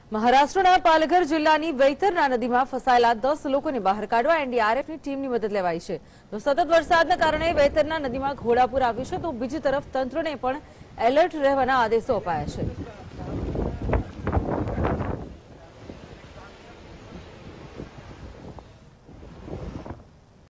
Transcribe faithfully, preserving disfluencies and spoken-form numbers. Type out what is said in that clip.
મહારાષ્ટ્રના પાલઘર જિલ્લાની વૈતરના નદીમાં ફસાયેલા દસ લોકોને બહાર કાઢવા એનડીઆરએફની ટીમની મદદ લેવાઈ છે। તો સતત વરસાદના કારણે વૈતરના નદીમાં ઘોડાપૂર આવ્યું છે, તો બીજી તરફ તંત્રને પણ એલર્ટ રહેવાના આદેશો અપાયા છે।